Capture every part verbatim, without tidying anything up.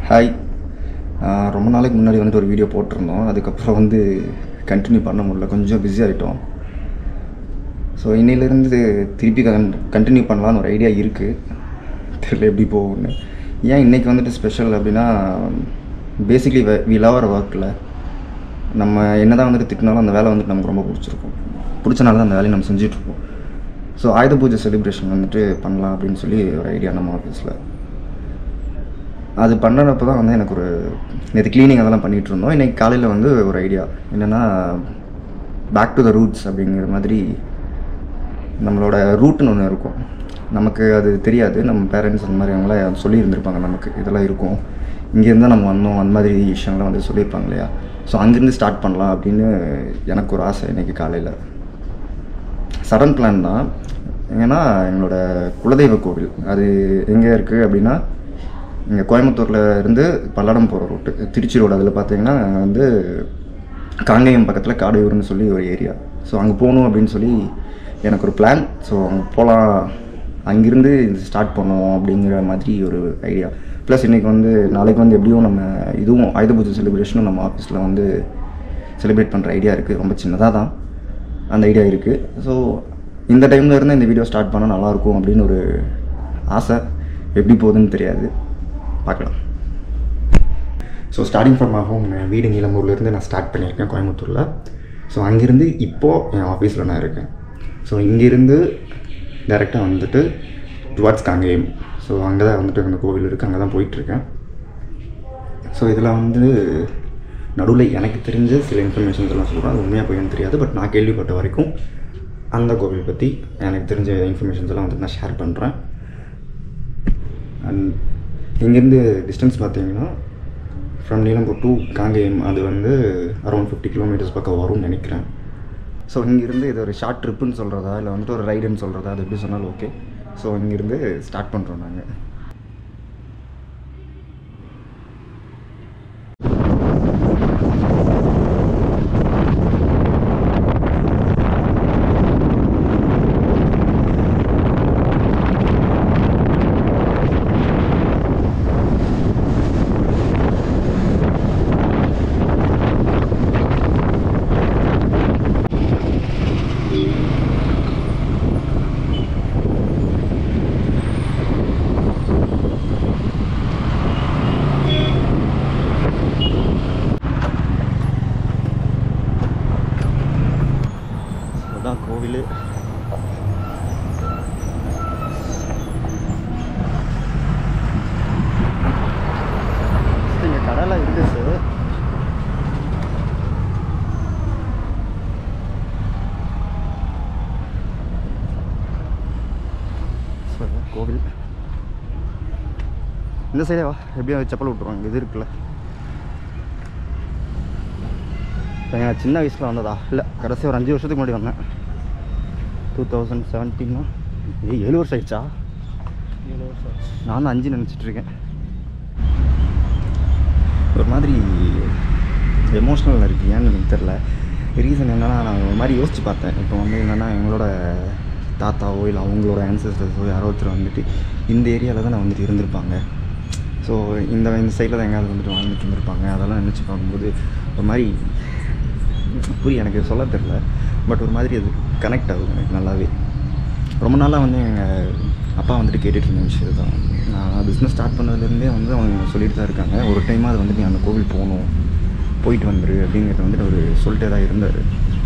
Hi. ரொம்ப நாளைக்கு முன்னாடி வந்துட்டு ஒரு வீடியோ போட்டிருந்தோம். அதுக்கப்புறம் வந்து கண்டினியூ பண்ண முடியல, கொஞ்சம் பிஸி ஆகிட்டோம். ஸோ இன்னிலேருந்து திருப்பி கன் கண்டினியூ பண்ணலான்னு ஒரு ஐடியா இருக்குது. தெரியல எப்படி போகும்னு. ஏன் இன்றைக்கி வந்துட்டு ஸ்பெஷல் அப்படின்னா, பேசிக்லி வி லவ் அவர் ஒர்க்கில் நம்ம என்ன தான் வந்துட்டு திட்டினாலும் அந்த வேலை வந்துட்டு நமக்கு ரொம்ப பிடிச்சிருக்கும். பிடிச்சனால தான் அந்த வேலையை நம்ம செஞ்சிட்ருக்கோம். ஸோ ஆயுத பூஜை செலிப்ரேஷன் வந்துட்டு பண்ணலாம் அப்படின்னு சொல்லி ஒரு ஐடியா நம்ம ஆஃபீஸில். அது பண்ணுறப்போ தான் வந்து எனக்கு ஒரு நேற்று க்ளீனிங் அதெல்லாம் பண்ணிகிட்டு இருந்தோம். இன்றைக்கி காலையில் வந்து ஒரு ஐடியா என்னென்னா, பேக் டு த ரூட்ஸ் அப்படிங்கிற மாதிரி. நம்மளோட ரூட்டுன்னு ஒன்று இருக்கும், நமக்கு அது தெரியாது. நம்ம பேரண்ட்ஸ் அந்த மாதிரி அவங்களாம் சொல்லியிருந்திருப்பாங்க நமக்கு இதெல்லாம் இருக்கும், இங்கேருந்து நம்ம வந்தோம், அந்த மாதிரி விஷயங்கள்லாம் வந்து சொல்லியிருப்பாங்க இல்லையா. ஸோ அங்கேருந்து ஸ்டார்ட் பண்ணலாம் அப்படின்னு எனக்கு ஒரு ஆசை. இன்றைக்கி காலையில் சடன் பிளான் தான். ஏன்னா எங்களோட குலதெய்வ கோவில் அது எங்கே இருக்குது அப்படின்னா, இங்கே கோயம்புத்தூரில் இருந்து பல்லடம் போகிற ரூட்டு, திருச்சி ரோடு. அதில் பார்த்தீங்கன்னா வந்து காங்கேயம் பக்கத்தில் காடையூர்னு சொல்லி ஒரு ஏரியா. ஸோ அங்கே போகணும் அப்படின்னு சொல்லி எனக்கு ஒரு பிளான். ஸோ அங்கே போகலாம், அங்கேருந்து ஸ்டார்ட் பண்ணுவோம் அப்படிங்கிற மாதிரி ஒரு ஐடியா. ப்ளஸ் இன்றைக்கி வந்து நாளைக்கு வந்து எப்படியும் நம்ம இதுவும் ஆயுத பூஜை செலிப்ரேஷனும் நம்ம ஆஃபீஸில் வந்து செலிப்ரேட் பண்ணுற ஐடியா இருக்குது. ரொம்ப சின்னதாக தான் அந்த ஐடியா இருக்குது. ஸோ இந்த டைமில் இருந்து இந்த வீடியோ ஸ்டார்ட் பண்ணால் நல்லாயிருக்கும் அப்படின்னு ஒரு ஆசை. எப்படி போகுதுன்னு தெரியாது, பார்க்கலாம். ஸோ ஸ்டார்டிங் ஃப்ரம் ஹோம், வீடு நீலம்பூர்லேருந்து நான் ஸ்டார்ட் பண்ணியிருக்கேன் கோயம்புத்தூரில். ஸோ அங்கேருந்து இப்போது என் ஆஃபீஸில் நான் இருக்கேன். ஸோ இங்கேருந்து டைரெக்டாக வந்துட்டு டுவார்ட்ஸ் காங்கேயம். ஸோ அங்கே தான் வந்துட்டு அந்த கோவில் இருக்குது, அங்கே தான் போயிட்டுருக்கேன். ஸோ இதில் வந்து நடுவில் எனக்கு தெரிஞ்ச சில இன்ஃபர்மேஷன்ஸ் எல்லாம் சொல்கிறேன். அது உண்மையாக போயின்னு தெரியாது, பட் நான் கேள்விப்பட்ட வரைக்கும் அந்த கோவில் பற்றி எனக்கு தெரிஞ்ச இன்ஃபர்மேஷன்ஸ் எல்லாம் வந்துட்டு நான் ஷேர் பண்ணுறேன். அண்ட் இங்கேருந்து டிஸ்டன்ஸ் பார்த்தீங்கன்னா ஃப்ரம் நீலம்பூர் டு காங்கேயம் அது வந்து அரௌண்ட் ஃபிஃப்டி கிலோமீட்டர்ஸ் பக்கம் வரும்னு நினைக்கிறேன். ஸோ இங்கேருந்து இது ஒரு ஷார்ட் ட்ரிப்புன்னு சொல்கிறதா இல்லை வந்துட்டு ஒரு ரைடுன்னு சொல்கிறதா, அது எப்படி சொன்னாலும் ஓகே. ஸோ இங்கேருந்து ஸ்டார்ட் பண்ணுறோம் நாங்கள். தான் கோவில். இங்கே கடலை இருக்குது சார். கோவில் இந்த சைடே வா, எப்படியும் செப்பல் விட்டுருவாங்க. இது இருக்குல்ல, நான் சின்ன வயசில் வந்ததா இல்லை, கடைசி ஒரு அஞ்சு வருஷத்துக்கு முன்னாடி வந்தேன். டூ தௌசண்ட் செவன்டீன்னா ஏ ஏழு வருஷம் ஆயிடுச்சா? ஏழு வருஷம் ஆச்சு. நான் தான் அஞ்சு நினச்சிட்ருக்கேன். ஒரு மாதிரி எமோஷ்னல் இருக்குது, ஏன்னு எனக்கு தெரில. ரீசன் என்னென்னா, நான் ஒரு மாதிரி யோசித்து பார்த்தேன். இப்போ வந்து என்னென்னா, எங்களோட தாத்தாவோ இல்லை அவங்களோட ஆன்சஸ்டர்ஸோ யாரோ ஒருத்தர் வந்துட்டு இந்த ஏரியாவில் தான் வந்துட்டு இருந்திருப்பாங்க. ஸோ இந்த இந்த சைடில் தான் எங்கேயாவது வந்துட்டு வாழ்ந்துட்டு இருந்திருப்பாங்க. அதெல்லாம் நினச்சி பார்க்கும்போது ஒரு மாதிரி புரிய எனக்கு சொல்ல தெரில, பட் ஒரு மாதிரி அது கனெக்ட் ஆகுது எனக்கு நல்லாவே. ரொம்ப நாளாக வந்து எங்கள் அப்பா வந்துட்டு கேட்டுட்டு இருந்த விஷயம் தான். நான் பிஸ்னஸ் ஸ்டார்ட் பண்ணதுலேருந்தே வந்து அவங்க சொல்லிட்டு தான் இருக்காங்க, ஒரு டைமாக அது வந்துட்டு நீ அந்த கோவில் போகணும், போயிட்டு வந்துரு அப்படிங்கிறது வந்துட்டு அவர் சொல்லிட்டே தான் இருந்தார்.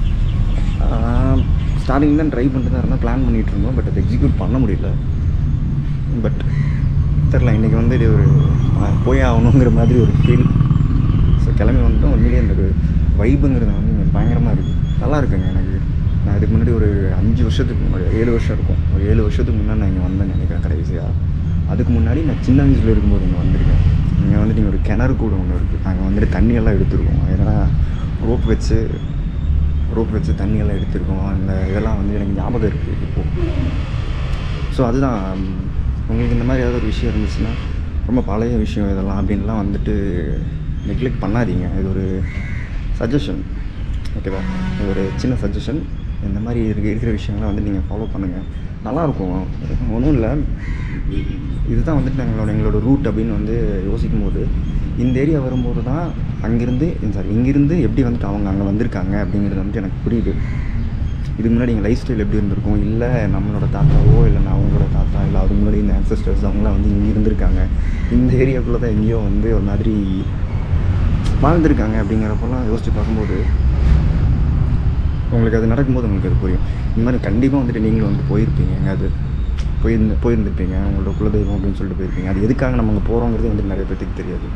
ஸ்டார்டிங் தான் ட்ரை பண்ணிட்டு தான் இருந்தால் பிளான் பண்ணிகிட்டு இருந்தோம், பட் அதை எக்ஸிக்யூட் பண்ண முடியல. பட் தெரில, இன்றைக்கி வந்து இது ஒரு போய் ஆகணுங்கிற மாதிரி ஒரு ஃபீல். ஸோ கிளம்பி வந்துட்டோம். உண்மையிலேயே அந்த வைபுங்கிறது வந்து இங்கே பயங்கரமாக இருக்குது, நல்லா இருக்குங்க எனக்கு. நான் இதுக்கு முன்னாடி ஒரு அஞ்சு வருஷத்துக்கு முன்னாடி, ஏழு வருஷம் இருக்கும், ஒரு ஏழு வருஷத்துக்கு முன்னாடி நான் இங்கே வந்தேன்னு நினைக்கிறேன் கடைசியாக. அதுக்கு முன்னாடி நான் சின்ன வயசில் இருக்கும்போது இங்கே வந்திருக்கேன். இங்கே வந்துட்டு இங்கே ஒரு கிணறு கூட ஒன்று இருக்குது, அங்கே வந்துட்டு தண்ணியெல்லாம் எடுத்துருக்கோம். ஏன்னா ரோப் வச்சு ரோப் வச்சு தண்ணியெல்லாம் எடுத்துருக்கோம். அந்த இதெல்லாம் வந்து எனக்கு ஞாபகம் இருக்குது இப்போது. ஸோ அதுதான், உங்களுக்கு இந்த மாதிரி ஏதாவது ஒரு விஷயம் இருந்துச்சுன்னா, ரொம்ப பழைய விஷயம் இதெல்லாம் அப்படின்லாம் வந்துட்டு நெக்லெக்ட் பண்ணாதீங்க. இது ஒரு சஜஷன், ஓகேவா? இது ஒரு சின்ன சஜஷன். இந்த மாதிரி இருக்க இருக்கிற விஷயங்கள்லாம் வந்து நீங்கள் ஃபாலோ பண்ணுங்கள். நல்லாயிருக்கும். ஒன்றும் இல்லை, இதுதான் வந்துட்டு எங்களோட எங்களோட ரூட் அப்படின்னு வந்து யோசிக்கும் போது இந்த ஏரியா வரும்போது தான் அங்கேருந்து சாரி இங்கேருந்து எப்படி வந்துட்டு அவங்க அங்கே வந்திருக்காங்க அப்படிங்கிறது வந்துட்டு எனக்கு புரியுது. இதுக்கு முன்னாடி எங்கள் லைஃப் ஸ்டைல் எப்படி இருந்திருக்கும், இல்லை நம்மளோட தாத்தாவோ இல்லைன்னா அவங்களோட தாத்தா இல்லை அதுக்கு முன்னாடி இந்த ஆன்சஸ்டர்ஸ் அவங்களாம் வந்து இங்கே இருந்திருக்காங்க, இந்த ஏரியாக்குள்ளே தான் எங்கேயோ வந்து ஒரு மாதிரி வாழ்ந்துருக்காங்க அப்படிங்கிறப்பெல்லாம் யோசித்து பார்க்கும்போது உங்களுக்கு அது நடக்கும்போது உங்களுக்கு அது புரியும். இந்த மாதிரி கண்டிப்பாக வந்துட்டு நீங்களும் வந்து போயிருப்பீங்க, எங்கேயாவது போயிருந்து போயிருந்துருப்பீங்க உங்களோட குலதெய்வம் அப்படின்னு சொல்லிட்டு போயிருப்பீங்க. அது எதுக்காக நம்ம அங்கே போகிறோங்கிறது வந்து நிறைய பேருக்கு தெரியாது.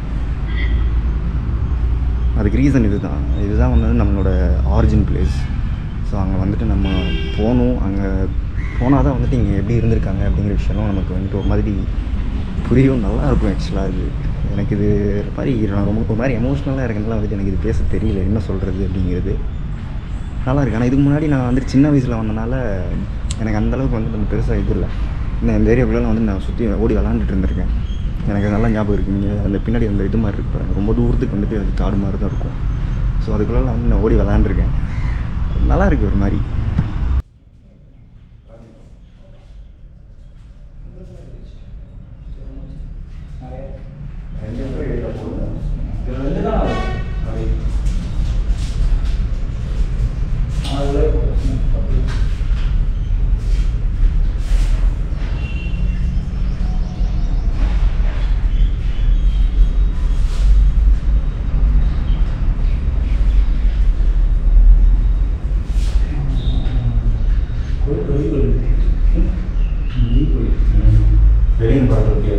அதுக்கு ரீசன் இது தான் இதுதான் வந்து நம்மளோட ஆரிஜின் பிளேஸ். ஸோ அங்கே வந்துட்டு நம்ம போகணும், அங்கே போனால் தான் வந்துட்டு இங்கே எப்படி இருந்திருக்காங்க அப்படிங்கிற விஷயம்லாம் நமக்கு வந்துட்டு ஒரு மாதிரி புரியும், நல்லாயிருக்கும். ஆக்சுவலாக இது எனக்கு இது மாதிரி நான் ரொம்ப ஒரு மாதிரி எமோஷ்னலாக இருக்கனால வந்துட்டு எனக்கு இது பேச தெரியல என்ன சொல்கிறது அப்படிங்கிறது. நல்லா இருக்குது. ஆனால் இதுக்கு முன்னாடி நான் வந்துட்டு சின்ன வயசில் வந்தனால எனக்கு அந்தளவுக்கு வந்து நம்ம பெருசாக இது இல்லை. இந்த இந்த ஏரியாக்குள்ளே வந்து நான் சுற்றி ஓடி விளாண்டுட்டு இருந்திருக்கேன். எனக்கு நல்லா ஞாபகம் இருக்குது. இங்கே அந்த பின்னாடி அந்த இது மாதிரி இருக்கு பாருங்க, ரொம்ப தூரத்துக்கு வந்துட்டு அது காடு மாதிரி தான் இருக்கும். ஸோ அதுக்குள்ளே வந்து நான் ஓடி விளாண்டுருக்கேன். நல்லா இருக்குது ஒரு மாதிரி. வெளியும் பார்த்து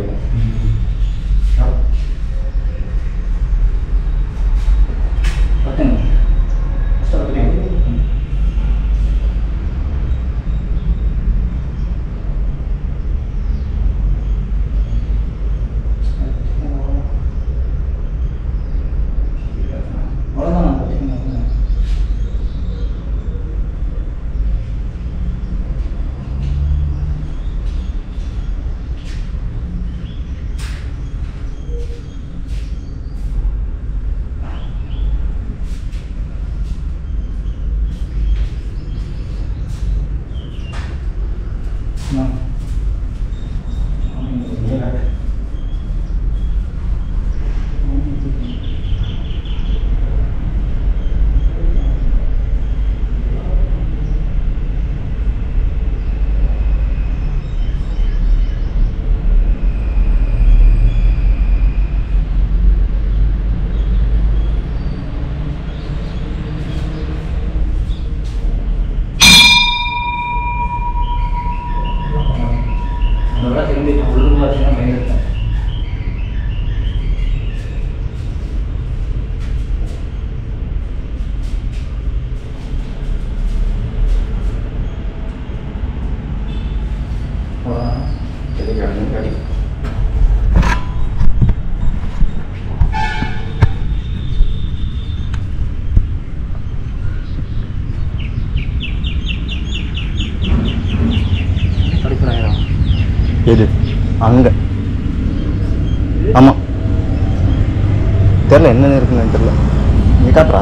எது அங்கே ஆமாம் தெரில என்னென்ன இருக்குன்னு தெரில. நீ காட்டுறா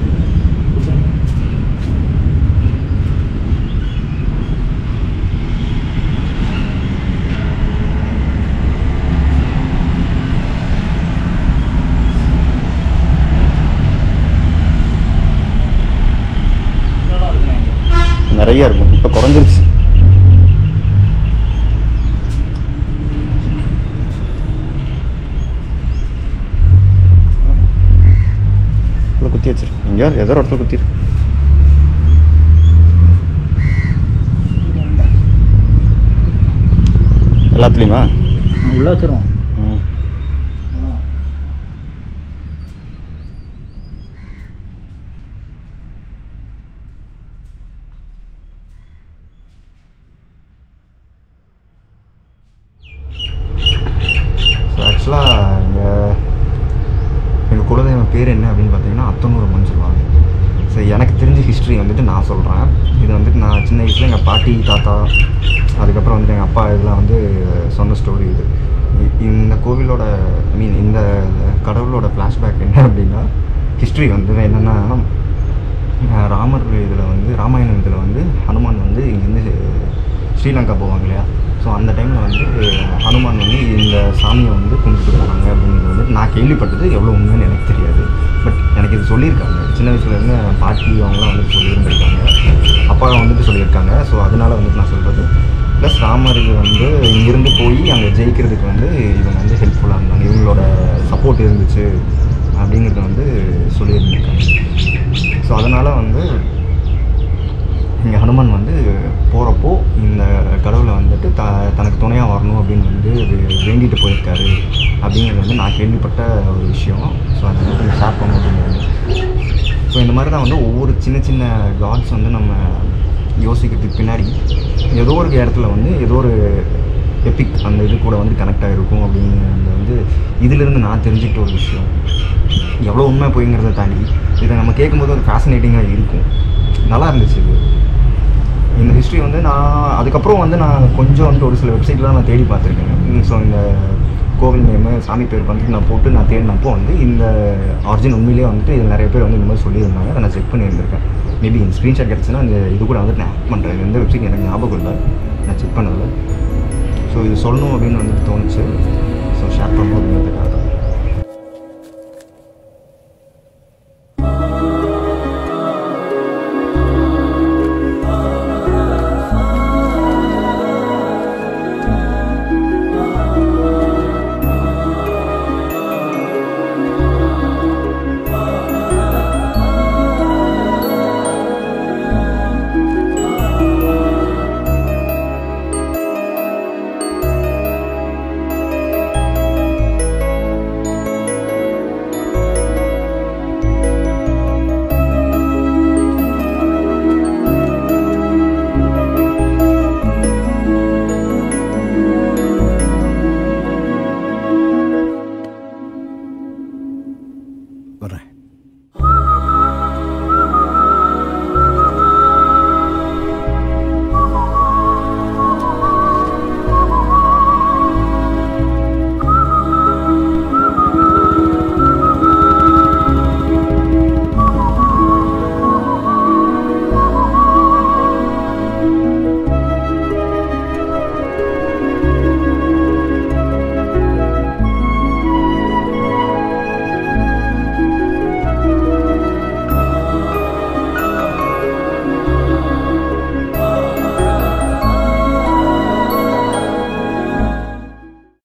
நிறைய இருக்கும். இப்போ குறைஞ்சிருச்சு. குத்தி வச்சிருக்கு இங்கே ஏதோ இடத்துல குத்திருக்கு. எல்லாத்துலேயுமா உள்ள வச்சிருவோம். ஆக்சுவலாக இங்கே எங்கள் குலதெய்வம் பேர் என்ன அப்படின்னு பார்த்தீங்கன்னா அத்தனூரம்மன் சொல்லுவாங்க. ஸோ எனக்கு தெரிஞ்ச ஹிஸ்ட்ரி வந்துட்டு நான் சொல்கிறேன். இது வந்துட்டு நான் சின்ன வயசில் எங்கள் பாட்டி தாத்தா அதுக்கப்புறம் வந்துட்டு எங்கள் அப்பா இதெல்லாம் வந்து சொன்ன ஸ்டோரி இது. இந்த கோவிலோட ஐ மீன் இந்த கடவுளோட ஃப்ளாஷ்பேக் என்ன அப்படின்னா ஹிஸ்ட்ரி வந்து என்னென்னா ராமர் இதில் வந்து ராமாயணம் இதில் வந்து ஹனுமான் வந்து இங்கேருந்து ஸ்ரீலங்கா போவாங்க இல்லையா, ஸோ அந்த டைமில் வந்து ஹனுமான் வந்து இந்த சாமியை வந்து கும்பிட்டு போனாங்க அப்படிங்கிறது வந்து நான் கேள்விப்பட்டது. எவ்வளோ உண்மைன்னு எனக்கு தெரியாது, பட் எனக்கு இது சொல்லியிருக்காங்க. சின்ன வயசுலேருந்து பாட்டி அவங்களாம் வந்துட்டு சொல்லியிருந்திருக்காங்க, அப்பா வந்துட்டு சொல்லியிருக்காங்க. ஸோ அதனால் வந்துட்டு நான் சொல்கிறது. ப்ளஸ் ராமர் வந்து இங்கேருந்து போய் அங்கே ஜெயிக்கிறதுக்கு வந்து இவங்க வந்து ஹெல்ப்ஃபுல்லாக இருந்தாங்க, இவங்களோட சப்போர்ட் இருந்துச்சு அப்படிங்கிறத வந்து சொல்லியிருந்திருக்காங்க. ஸோ அதனால் வந்து இங்கே ஹனுமான் வந்து போகிறப்போ இந்த கடவுளை வந்துட்டு த தனக்கு துணையாக வரணும் அப்படின்னு வந்து வேண்டிட்டு போயிருக்காரு அப்படிங்கிறது வந்து நான் கேள்விப்பட்ட ஒரு விஷயம். ஸோ அதை வந்து ஷேர் பண்ணணும் அப்படிங்கிறது. ஸோ இந்த மாதிரி தான் வந்து ஒவ்வொரு சின்ன சின்ன காட்ஸ் வந்து நம்ம யோசிக்கிறதுக்கு பின்னாடி ஏதோ ஒரு இடத்துல வந்து ஏதோ ஒரு எபிக் அந்த இது கூட வந்து கனெக்ட் ஆகிருக்கும் அப்படிங்கிறது வந்து இதிலிருந்து நான் தெரிஞ்சுக்கிட்ட ஒரு விஷயம். எவ்வளோ உண்மை போய்ங்கிறத தாண்டி இதை நம்ம கேட்கும்போது ஒரு ஃபேசினேட்டிங்காக இருக்கும். நல்லா இருந்துச்சு இது. இந்த ஹிஸ்ட்ரி வந்து நான் அதுக்கப்புறம் வந்து நான் கொஞ்சம் வந்து ஒரு சில வெப்சைட்லாம் நான் தேடி பார்த்துருக்கேன். ஸோ இந்த கோவில் நேமு சாமி பேர் வந்துட்டு நான் போட்டு நான் தேடினப்போ வந்து இந்த ஆரிஜின் உண்மையிலேயே வந்துட்டு இது நிறைய பேர் வந்து இந்த மாதிரி சொல்லியிருந்தாங்க. அதை நான் செக் பண்ணியிருந்திருக்கேன். மேபி இந்த ஸ்க்ரீன்ஷாட் கிடச்சுன்னா அந்த இது கூட வந்துட்டு நான் ஆட் பண்ணுறேன். எந்த வெப்சைட் எனக்கு ஞாபகம் இல்லை, நான் செக் பண்ணதில்லை. ஸோ இது சொல்லணும் அப்படின்னு வந்துட்டு தோணுச்சு. ஸோ ஷேர் பண்ணணும் அப்படிங்கிறதுக்காக